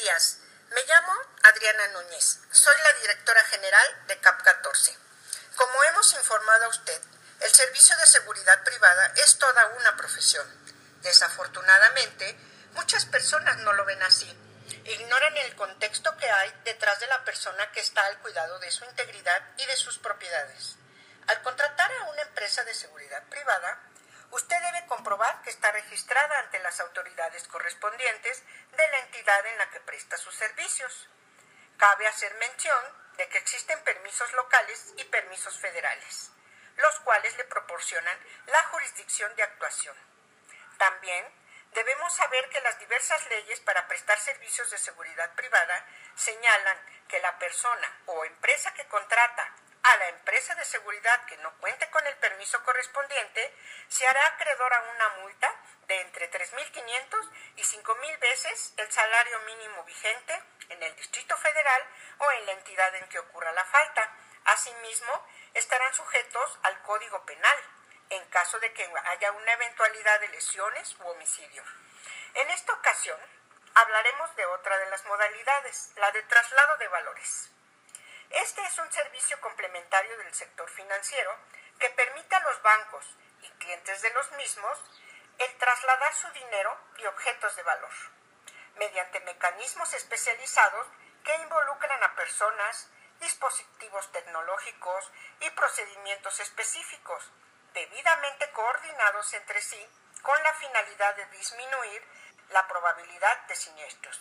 días. Me llamo Adriana Núñez. Soy la directora general de CAP 14. Como hemos informado a usted, el servicio de seguridad privada es toda una profesión. Desafortunadamente, muchas personas no lo ven así. Ignoran el contexto que hay detrás de la persona que está al cuidado de su integridad y de sus propiedades. Al contratar a una empresa de seguridad privada, usted debe comprobar que está registrada ante las autoridades correspondientes de la entidad en la que presta sus servicios. Cabe hacer mención de que existen permisos locales y permisos federales, los cuales le proporcionan la jurisdicción de actuación. También debemos saber que las diversas leyes para prestar servicios de seguridad privada señalan que la persona o empresa que contrata a la empresa de seguridad que no cuente con el permiso correspondiente se hará acreedor a una multa de entre 3.500 y 5.000 veces el salario mínimo vigente en el Distrito Federal o en la entidad en que ocurra la falta. Asimismo, estarán sujetos al Código Penal en caso de que haya una eventualidad de lesiones u homicidio. En esta ocasión, hablaremos de otra de las modalidades, la de traslado de valores. Este es un servicio complementario del sector financiero que permite a los bancos y clientes de los mismos el trasladar su dinero y objetos de valor, mediante mecanismos especializados que involucran a personas, dispositivos tecnológicos y procedimientos específicos, debidamente coordinados entre sí con la finalidad de disminuir la probabilidad de siniestros,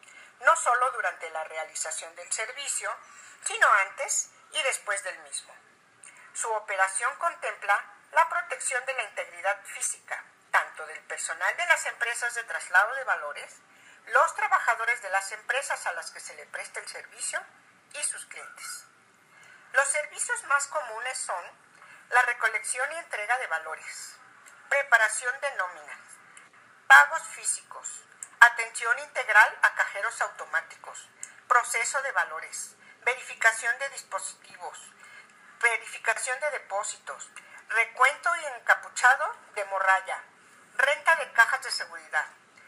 no solo durante la realización del servicio, sino antes y después del mismo. Su operación contempla la protección de la integridad física, tanto del personal de las empresas de traslado de valores, los trabajadores de las empresas a las que se le presta el servicio y sus clientes. Los servicios más comunes son la recolección y entrega de valores, preparación de nóminas, pagos físicos, atención integral a cajeros automáticos, proceso de valores, verificación de dispositivos, verificación de depósitos, recuento y encapuchado de morralla, renta de cajas de seguridad,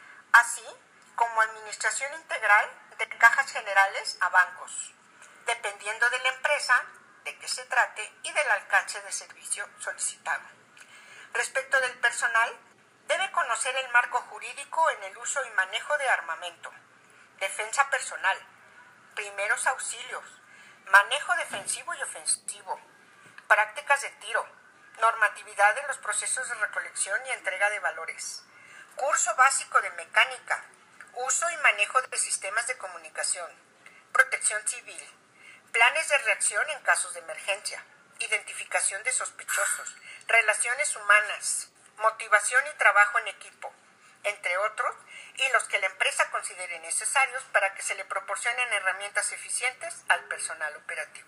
así como administración integral de cajas generales a bancos, dependiendo de la empresa, de qué se trate y del alcance de servicio solicitado. Respecto del personal, debe conocer el marco jurídico en el uso y manejo de armamento, defensa personal, primeros auxilios, manejo defensivo y ofensivo, prácticas de tiro, normatividad en los procesos de recolección y entrega de valores, curso básico de mecánica, uso y manejo de sistemas de comunicación, protección civil, planes de reacción en casos de emergencia, identificación de sospechosos, relaciones humanas, motivación y trabajo en equipo, entre otros, y los que la empresa considere necesarios para que se le proporcionen herramientas eficientes al personal operativo.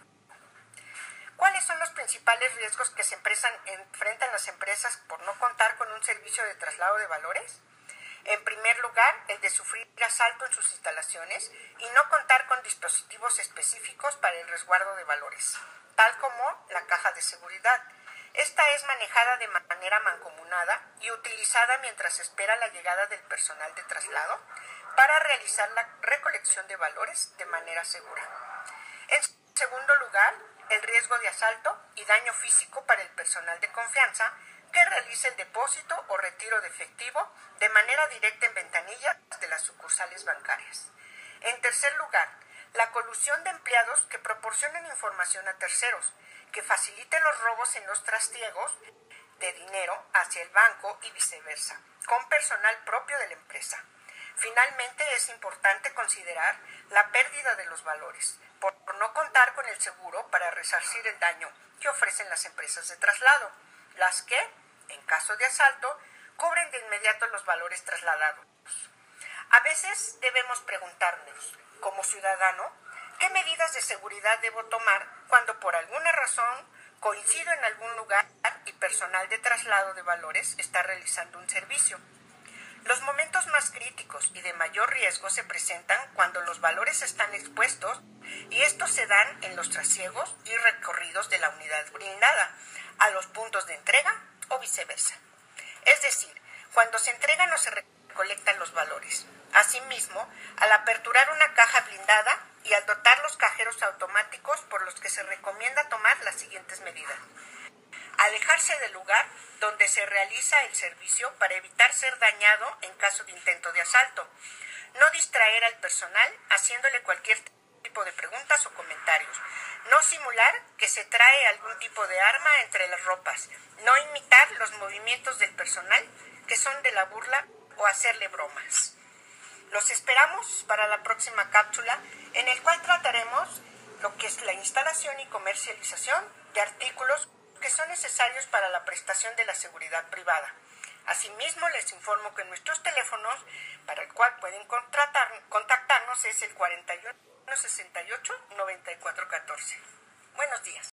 ¿Cuáles son los principales riesgos que se enfrentan las empresas por no contar con un servicio de traslado de valores? En primer lugar, el de sufrir asalto en sus instalaciones y no contar con dispositivos específicos para el resguardo de valores, tal como la caja de seguridad. Esta es manejada de manera mancomunada y utilizada mientras espera la llegada del personal de traslado para realizar la recolección de valores de manera segura. En segundo lugar, el riesgo de asalto y daño físico para el personal de confianza que realice el depósito o retiro de efectivo de manera directa en ventanillas de las sucursales bancarias. En tercer lugar, la colusión de empleados que proporcionen información a terceros, que faciliten los robos en los trastiegos de dinero hacia el banco y viceversa, con personal propio de la empresa. Finalmente, es importante considerar la pérdida de los valores, por no contar con el seguro para resarcir el daño que ofrecen las empresas de traslado, las que, en caso de asalto, cubren de inmediato los valores trasladados. A veces debemos preguntarnos, como ciudadano, ¿qué medidas de seguridad debo tomar cuando por alguna razón coincido en algún lugar y personal de traslado de valores está realizando un servicio? Los momentos más críticos y de mayor riesgo se presentan cuando los valores están expuestos y estos se dan en los trasiegos y recorridos de la unidad brindada a los puntos de entrega o viceversa. Es decir, cuando se entregan o se recolectan los valores. Asimismo, al aperturar una caja blindada y al dotar los cajeros automáticos, por los que se recomienda tomar las siguientes medidas. Alejarse del lugar donde se realiza el servicio para evitar ser dañado en caso de intento de asalto. No distraer al personal haciéndole cualquier tipo de preguntas o comentarios. No simular que se trae algún tipo de arma entre las ropas. No imitar los movimientos del personal que son de la burla o hacerle bromas. Los esperamos para la próxima cápsula, en el cual trataremos lo que es la instalación y comercialización de artículos que son necesarios para la prestación de la seguridad privada. Asimismo, les informo que nuestros teléfonos para el cual pueden contactarnos es el 41 68 94 14. Buenos días.